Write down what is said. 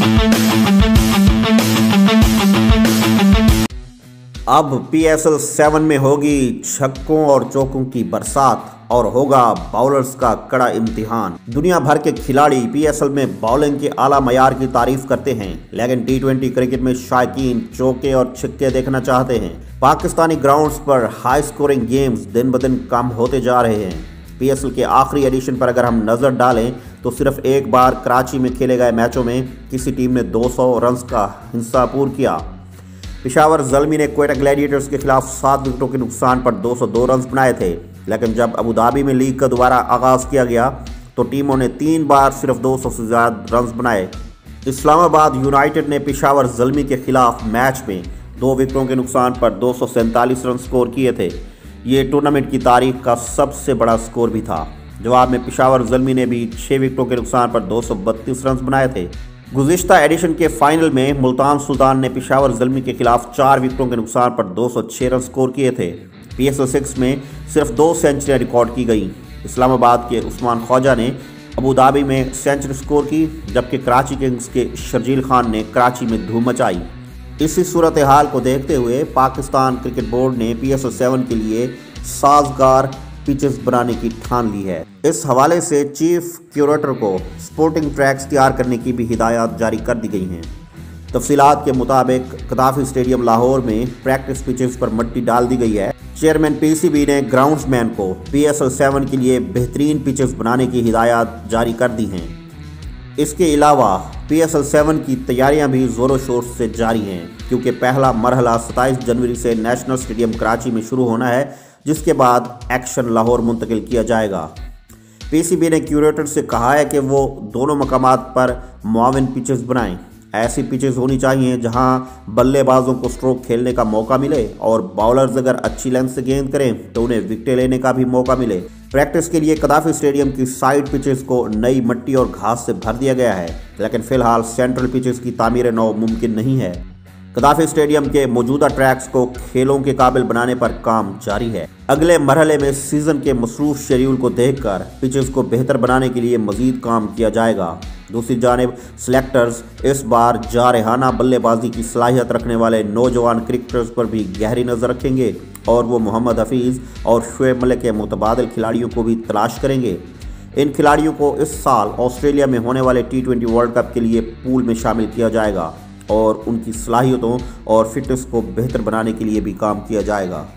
अब PSL 7 में होगी छक्कों और चौकों की बरसात और होगा बॉलर्स का कड़ा इम्तिहान। दुनिया भर के खिलाड़ी PSL में बॉलिंग के आला मयार की तारीफ करते हैं, लेकिन T20 क्रिकेट में शायकीन चौके और छक्के देखना चाहते हैं। पाकिस्तानी ग्राउंड्स पर हाई स्कोरिंग गेम्स दिन ब दिन कम होते जा रहे हैं। PSL के आखिरी एडिशन पर अगर हम नज़र डालें तो सिर्फ एक बार कराची में खेले गए मैचों में किसी टीम ने 200 रन्स का हिस्सा पूरा किया। पेशावर ज़ल्मी ने क्वेटा ग्लैडिएटर्स के खिलाफ 7 विकेटों के नुकसान पर 202 रन्स बनाए थे, लेकिन जब अबू धाबी में लीग का दोबारा आगाज़ किया गया तो टीमों ने 3 बार सिर्फ 200 से ज़्यादा रन्स बनाए। इस्लामाबाद यूनाइटेड ने पेशावर ज़ल्मी के खिलाफ मैच में 2 विकेटों के नुकसान पर 247 रन स्कोर किए थे। ये टूर्नामेंट की तारीख का सबसे बड़ा स्कोर भी था। जवाब में पेशावर ज़ल्मी ने भी 6 विकेटों के नुकसान पर 232 रन बनाए थे। गुज़िश्ता एडिशन के फाइनल में मुल्तान सुल्तान ने पेशावर ज़ल्मी के खिलाफ 4 विकेटों के नुकसान पर 206 रन स्कोर किए थे। PSL 6 में सिर्फ 2 सेंचुरियाँ रिकॉर्ड की गई। इस्लामाबाद के उस्मान ख्वाजा ने अबू धाबी में सेंचुरी स्कोर की, जबकि कराची किंग्स के शर्जील खान ने कराची में धूम मचाई। इसी सूरत हाल को देखते हुए पाकिस्तान क्रिकेट बोर्ड ने PSL 7 के लिए साजगार पिचेस बनाने की ठान ली है। इस हवाले से चीफ क्यूरेटर को स्पोर्टिंग ट्रैक्स तैयार करने की भी हिदायत जारी कर दी गई हैं। तफसीलात के मुताबिक कदाफी स्टेडियम लाहौर में प्रैक्टिस पिचेस पर मट्टी डाल दी गई है। चेयरमैन PCB ने ग्राउंड्समैन को PSL 7 के लिए बेहतरीन पिचेस बनाने की हिदायत जारी कर दी हैं। इसके अलावा PSL 7 की तैयारियां भी ज़ोरों शोर से जारी हैं, क्योंकि पहला मरहला 27 जनवरी से नेशनल स्टेडियम कराची में शुरू होना है, जिसके बाद एक्शन लाहौर मुंतकिल किया जाएगा। PCB ने क्यूरेटर से कहा है कि वो दोनों मकामात पर मुआविन पिचेस बनाएं। ऐसी पिचेस होनी चाहिए जहां बल्लेबाजों को स्ट्रोक खेलने का मौका मिले और बॉलर्स अगर अच्छी लेंथ से गेंद करें तो उन्हें विकेटें लेने का भी मौका मिले। प्रैक्टिस के लिए कदाफी स्टेडियम की साइड पिचेस को नई मिट्टी और घास से भर दिया गया है, लेकिन फिलहाल सेंट्रल पिचेस की तामीर नौ मुमकिन नहीं है। कदाफी स्टेडियम के मौजूदा ट्रैक्स को खेलों के काबिल बनाने पर काम जारी है। अगले मरहले में सीजन के मसरूफ शेड्यूल को देखकर पिचेस को बेहतर बनाने के लिए मजीद काम किया जाएगा। दूसरी जानिब सिलेक्टर्स इस बार जारहाना बल्लेबाजी की सलाहियत रखने वाले नौजवान क्रिकेटर्स पर भी गहरी नज़र रखेंगे और वो मोहम्मद हफीज़ और शुएब मलिक के मुतबादिल खिलाड़ियों को भी तलाश करेंगे। इन खिलाड़ियों को इस साल ऑस्ट्रेलिया में होने वाले T20 वर्ल्ड कप के लिए पूल में शामिल किया जाएगा और उनकी सलाहियतों और फिटनेस को बेहतर बनाने के लिए भी काम किया जाएगा।